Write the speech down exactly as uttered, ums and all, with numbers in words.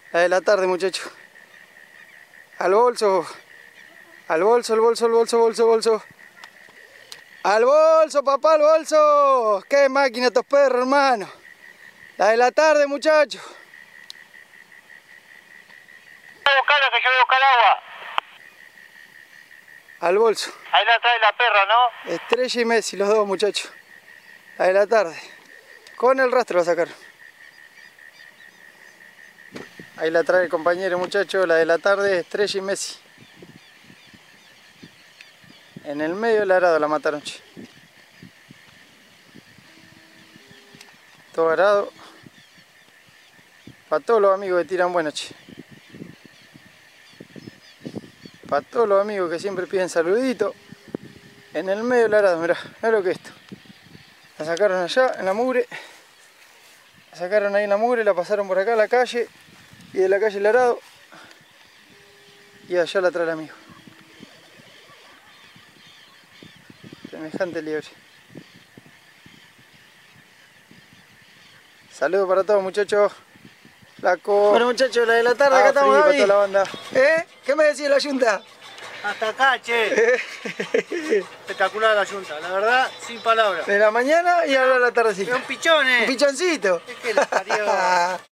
La de la tarde, muchachos. Al bolso. Al bolso, al bolso, al bolso, bolso, bolso. Al bolso, papá, al bolso. Qué máquina estos perros, hermano. La de la tarde, muchachos. Voy a buscarla, que yo voy a buscar agua. Al bolso. Ahí la trae la perra, ¿no? Estrella y Messi, los dos, muchachos. La de la tarde. Con el rastro la sacaron. Ahí la trae el compañero, muchachos. La de la tarde, Estrella y Messi. En el medio del arado la mataron, che. Todo arado. Para todos los amigos que tiran bueno, che. Para todos los amigos que siempre piden saludito. En el medio del arado, mirá, mirá lo que es esto. La sacaron allá, en la mugre. La sacaron ahí en la mugre, la pasaron por acá a la calle. Y de la calle el arado. Y allá la trae el amigo. Semejante liebre. Saludos para todos, muchachos. Flaco. Bueno, muchachos, la de la tarde, Ah, acá estamos, frío, David. toda la banda. ¿Eh? ¿Qué me decía la yunta? Hasta acá, che. Espectacular la yunta, la verdad, sin palabras. De la mañana y ahora a la tardecita. Es un pichón, eh. Un pichoncito. Es que les parió.